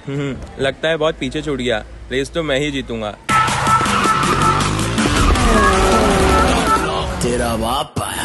लगता है बहुत पीछे छूट गया। रेस तो मैं ही जीतूंगा। तेरा बाप है।